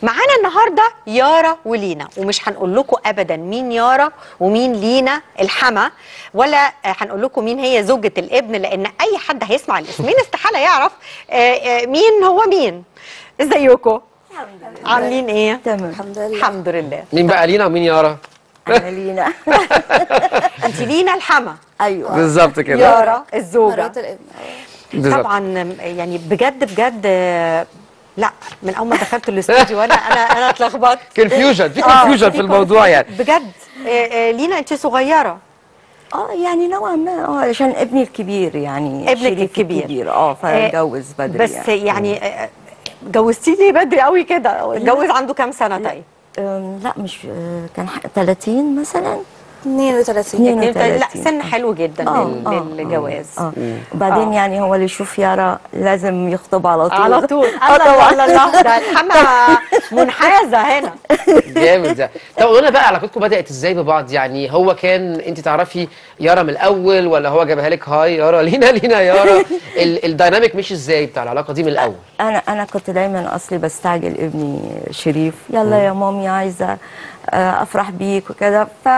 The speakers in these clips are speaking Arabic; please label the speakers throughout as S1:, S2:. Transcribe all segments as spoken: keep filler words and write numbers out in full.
S1: معانا النهارده يارا ولينا، ومش هنقول لكم ابدا مين يارا ومين لينا الحما، ولا هنقول لكم مين هي زوجة الابن، لان اي حد هيسمع الاسمين استحاله يعرف مين هو مين. ازيكم؟ عاملين ايه؟
S2: تمام
S1: الحمد لله. الحمد لله.
S3: مين بقى لينا ومين يارا؟
S2: انا لينا.
S1: انت لينا الحما.
S2: ايوه
S3: بالظبط كده.
S1: يارا الزوجه
S4: مرات الابن.
S3: بالظبط.
S1: طبعا يعني بجد بجد لا، من اول ما دخلت الاستوديو وانا انا انا اتلخبطت.
S3: كونفيوجن، في
S1: آه،
S3: كونفيوجن في الموضوع يعني.
S1: بجد. آه، آه، لينا انت صغيره.
S2: اه يعني نوعا ما اه علشان ابني الكبير يعني
S1: ابنك
S2: شريف
S1: الكبير.
S2: الكبير اه فاتجوز بدري
S1: بس
S2: يعني,
S1: يعني آه، جوزتيه ليه بدري قوي كده؟ اتجوز عنده كام سنه طيب؟
S2: أم، لا مش آه، كان ح- ثلاثين مثلا.
S4: اثنين وثلاثين.
S2: اتنين وتلاتين.
S1: لا سن حلو جدا
S2: آه،
S1: لل-
S2: آه،
S1: للجواز.
S2: اه وبعدين
S1: آه.
S2: يعني هو اللي يشوف يارا لازم يخطب على طول
S1: على طول.
S2: اه
S1: الله
S2: طبعا
S1: الله الله، ده الحما منحازه هنا.
S3: جامد ده. طب قولوا لنا بقى علاقتكم بدأت ازاي ببعض؟ يعني هو كان انت تعرفي يارا من الاول، ولا هو جابها لك هاي يارا لينا لينا يارا؟ ال- الديناميك مش ازاي بتاع العلاقه دي من الاول؟
S2: انا انا كنت دايما اصلي بستعجل ابني شريف، يلا يا مامي عايزه آه، افرح بيك وكده. ف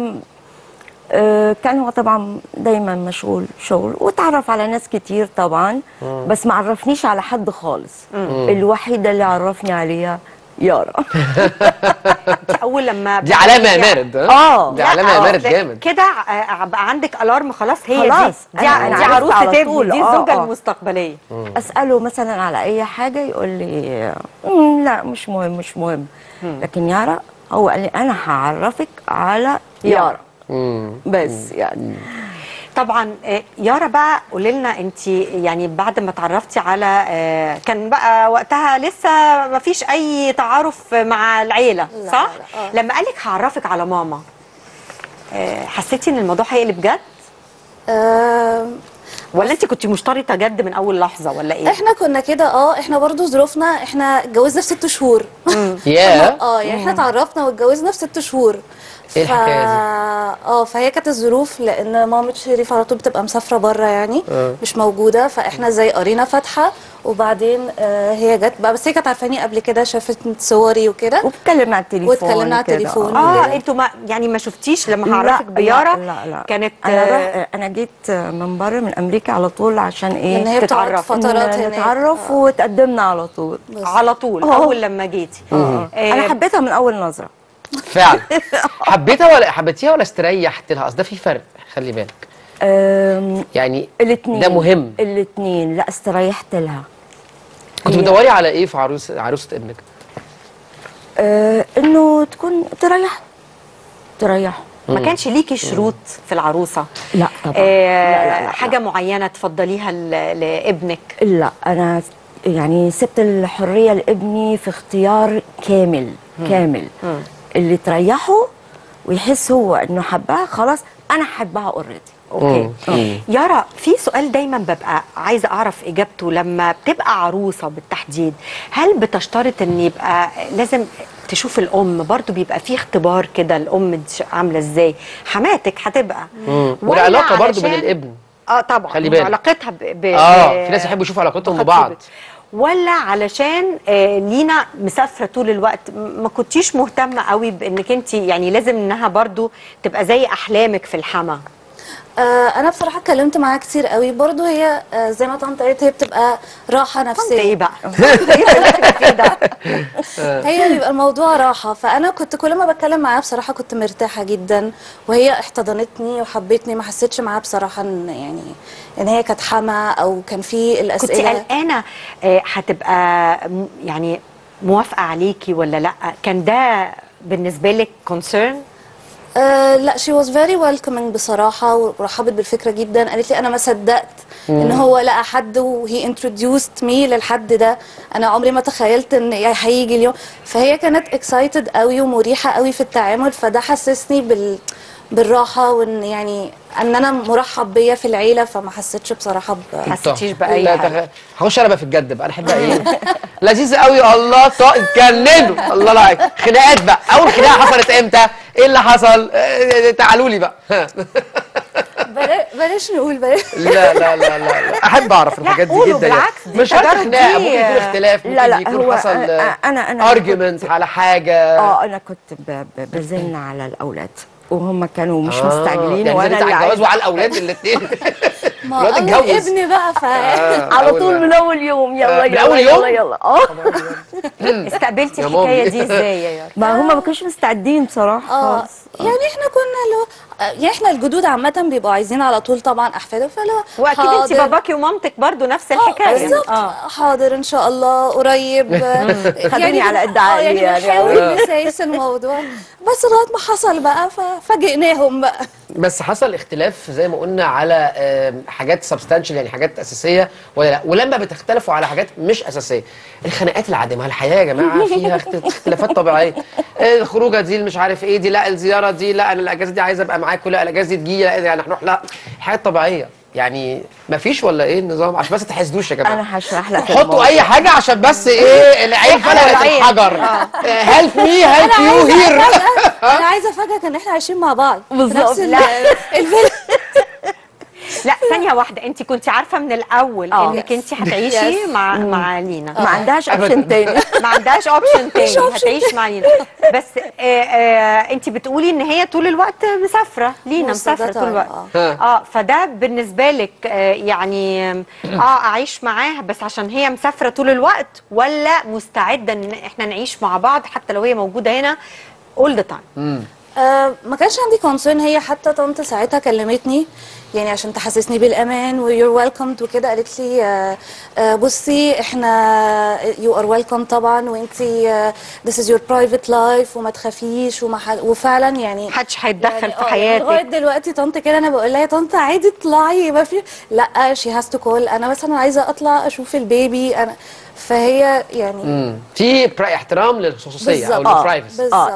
S2: آه، كان هو طبعا دايما مشغول شغل، واتعرف على ناس كتير طبعا، بس ما عرفنيش على حد خالص. الوحيده اللي عرفني عليها يارا.
S1: اول لما
S3: دي علامه يا مارد. ها؟
S2: اه
S3: دي علامه يا
S1: آه،
S3: مارد
S1: لا،
S3: جامد.
S1: كده آه، بقى عندك الارم خلاص. هي
S2: خلاص،
S1: دي دي,
S2: أنا-
S1: ع-
S2: أنا
S1: دي
S2: عرفت
S1: عروسه
S2: على
S1: ابني،
S2: طول.
S1: دي
S2: آه،
S1: الزوجه
S2: آه.
S1: المستقبليه.
S2: اساله مثلا على اي حاجه يقول لي "مم، لا مش مهم مش مهم". لكن يارا هو قال لي انا هعرفك على يارا
S3: مم.
S2: بس يعني.
S1: طبعا آه، يارا بقى قولي لنا انت، يعني بعد ما اتعرفتي على آه، كان بقى وقتها لسه ما فيش اي تعارف مع العيله
S4: لا،
S1: صح؟
S4: لا، آه.
S1: لما قالك هعرفك على ماما آه، حسيتي ان الموضوع هيقلب جد،
S4: آه
S1: ولا انت كنت مشترطه جد من اول لحظه ولا ايه؟
S4: احنا كنا كده. اه احنا برضو ظروفنا، احنا اتجوزنا في ست شهور.
S3: ياه.
S4: اه يعني احنا اتعرفنا واتجوزنا في ست شهور.
S3: ايه الحكايه دي؟
S4: اه فهي كانت الظروف، لان مامة شريف على طول بتبقى مسافره بره يعني
S3: آه.
S4: مش موجوده، فاحنا زي قرينا فاتحه. وبعدين آه هي جت بقى، بس هي كانت عارفاني قبل كده، شافت صوري وكده
S2: واتكلمنا على التليفون
S4: واتكلمنا على
S2: كده.
S4: التليفون.
S1: اه انتوا ما يعني ما شفتيش لما هعرفك
S2: لا،
S1: بيارا؟
S2: لا لا
S1: كانت
S2: انا
S1: آه،
S2: رح انا جيت من بره من امريكا على طول عشان ايه
S4: ان هي بتقعد
S1: تتعرف.
S4: فترات
S2: ن-
S4: هناك.
S2: نتعرف
S4: آه.
S2: وتقدمنا على طول.
S4: بس.
S1: على طول
S2: آه.
S1: اول لما جيتي.
S2: آه.
S1: آه،
S2: انا حبيتها من اول نظره.
S3: فعلا. حبيتها ولا حبيتيها ولا استريحت لها؟ اصل ده في فرق، خلي بالك.
S2: أم،
S3: يعني
S2: الاثنين
S3: ده مهم.
S2: الاثنين، لا استريحت لها.
S3: كنت
S2: هي-
S3: بتدوري على ايه في عروس عروسه ابنك؟
S2: أه انه تكون تريح تريح
S1: ما كانش ليكي شروط في العروسه؟
S2: لا طبعا.
S1: آه،
S2: لا لا لا
S1: حاجه معينه تفضليها ل- لابنك؟
S2: لا انا يعني سبت الحريه لابني في اختيار كامل. كامل
S1: مم.
S2: اللي تريحه ويحس هو انه حبها، خلاص انا حبها اوريدي.
S1: اوكي.
S3: مم.
S1: يارا، في سؤال دايما ببقى عايزه اعرف اجابته. لما بتبقى عروسه بالتحديد، هل بتشترط ان يبقى لازم تشوف الام؟ برضو بيبقى في اختبار كده، الام دي عامله ازاي؟ حماتك هتبقى
S3: مم.
S1: ولا
S3: والعلاقه برضو
S1: علشان-
S3: بين الابن.
S1: اه طبعا
S3: خلي بالك.
S1: علاقتها ب... ب...
S3: اه
S1: ب-
S3: في ناس يحبوا يشوفوا علاقتهم
S1: بخطيبة.
S3: ببعض.
S1: ولا علشان آه لينا مسافره طول الوقت، م- ما كنتيش مهتمه قوي بانك انت يعني لازم انها برضو تبقى زي احلامك في الحما؟
S4: آه انا بصراحه اتكلمت معاها كتير قوي. برضو هي آه زي ما طنط قالت، هي بتبقى راحه
S1: انت
S4: نفسيه.
S1: ايه بقى؟ ايه اللي احنا فيه ده؟
S4: هي بيبقى الموضوع راحه. فانا كنت كل ما بتكلم معاها بصراحه كنت مرتاحه جدا، وهي احتضنتني وحبتني. ما حسيتش معاها بصراحه ان يعني ان هي كانت حما او كان في
S1: كنت
S4: الاسئله.
S1: قلقانه آه، هتبقى م- يعني موافقه عليكي ولا لا؟ كان ده بالنسبه لك كونسيرن؟
S4: آه لا شي واز فيري ويلكمينج بصراحه، ورحبت بالفكره جدا. قالت لي انا ما صدقت ان هو لقى حد وهي انتروديوست مي للحد ده. انا عمري ما تخيلت ان هيجي اليوم. فهي كانت اكسايتد قوي ومريحه قوي في التعامل. فده حسسني بال بالراحه، وان يعني ان انا مرحب بيا في العيله. فما حسيتش بصراحه ب...
S1: حسيتيش باي
S3: لا
S1: حاجه؟
S3: تخ... هخش انا بقى في الجد بقى. انا احب بقى ايه؟ لذيذ قوي. الله طا اتجننوا. الله لا عليك. خناقات بقى. اول خناقه حصلت امتى؟ ايه اللي حصل؟ آه، تعالوا لي بقى.
S4: بلا- بلاش نقول بلاش.
S3: لا لا لا لا لا احب اعرف الحاجات دي
S1: قولوا
S3: جدا يعني.
S1: بالعكس، دي
S3: مش شرط
S1: التجارب
S3: خناقه،
S1: دي-
S3: ممكن يكون اختلاف، ممكن
S2: لا لا
S3: يكون
S2: هو
S3: حصل
S2: أنا- أنا- أنا
S3: ارجيومنت على حاجه.
S2: اه انا كنت ب- ب- بزن على الاولاد وهم كانوا مش
S3: آه،
S2: مستعجلين
S3: يعني
S2: وانا
S3: زنت على
S2: اللي
S3: الجواز
S2: عايزة-
S3: وعلى الاولاد الاثنين.
S4: ما
S3: الواد
S4: اول
S3: اتجوز.
S4: ابن بقى ف
S3: آه،
S2: على
S3: أول-
S2: طول من اول يوم يلا
S3: آه، من
S2: يلا
S3: أول
S2: يلا
S3: يوم؟
S2: يلا اه
S1: استقبلتي
S3: يا
S1: الحكايه
S3: مامي.
S1: دي ازاي يا يارا؟
S2: ما هم ما كانوش مستعدين بصراحه
S4: اه
S2: خالص.
S4: يعني احنا كنا لو يعني احنا الجدود عامة بيبقوا عايزين على طول طبعا احفاده، فلو
S1: واكيد انت
S4: حاضر.
S1: باباكي ومامتك برضو نفس
S4: اه
S1: الحكايه.
S4: بالظبط، حاضر ان شاء الله قريب.
S2: خدوني على قد
S4: اه
S2: عقلي
S4: يعني
S2: يعني.
S4: بنحاول نسايس الموضوع، بس لغايه ما حصل بقى ففاجئناهم بقى.
S3: بس حصل اختلاف زي ما قلنا على آم، حاجات سبستانشال يعني حاجات اساسيه ولا لا؟ ولما بتختلفوا على حاجات مش اساسيه، الخناقات العاديه، ما الحياه يا جماعه فيها اخت- اختلافات طبيعيه. الخروجه دي مش عارف ايه دي، لا الزياره دي، لا انا الاجازه دي عايز ابقى معاكم، لا الاجازه دي تجي، لا يعني هنروح، لا حاجات طبيعيه يعني. ما فيش ولا ايه النظام؟ عشان بس ما تحسدوش يا جماعه.
S2: انا هشرح لك
S3: حطوا
S2: الموضوع.
S3: اي حاجه عشان بس ايه العين فلقت
S1: العين.
S3: الحجر. هيلب مي هيلب
S4: انا
S3: يو
S4: عايزه
S3: هير.
S4: افاجئك انا عايزه افاجئك ان احنا عايشين مع بعض في
S2: بالظبط.
S4: نفس ال-
S1: لا.
S4: الفيلا.
S1: لا ثانيه واحده، انت كنت عارفه من الاول
S2: آه.
S1: انك انت هتعيشي
S4: Yes.
S1: مع مع لينا،
S2: ما عندهاش
S3: أبداً.
S2: اوبشن تاني.
S1: ما عندهاش اوبشن تاني،
S4: option
S1: هتعيش مع لينا. بس آه آه انت بتقولي ان هي طول الوقت مسافره، لينا
S4: most of the
S1: مسافره طول
S4: time،
S1: الوقت.
S3: آه.
S1: اه فده بالنسبه لك آه يعني اه اعيش معاها بس عشان هي مسافره طول الوقت، ولا مستعده ان احنا نعيش مع بعض حتى لو هي موجوده هنا all the time؟
S4: آه ما كانش عندي كونسيرن، هي حتى طنط ساعتها كلمتني يعني عشان تحسسني بالامان ويور ويلكمد وكده، قالت لي آه آه بصي احنا يو ار ويلكم طبعا، وانتي ذس از يور برايفت لايف وما تخافيش وما حد، وفعلا يعني
S1: محدش هيتدخل
S4: يعني
S1: في
S4: آه يعني لغايه
S1: حياتك.
S4: دلوقتي طنط كده انا بقول لها يا طنط عادي اطلعي، ما في، لا شي هاز تو كول، انا مثلا عايزه اطلع اشوف البيبي انا، فهي يعني
S3: مم. في برا- احترام للخصوصيه او
S4: بالظبط.
S3: للبرايفسي.
S4: بالظبط.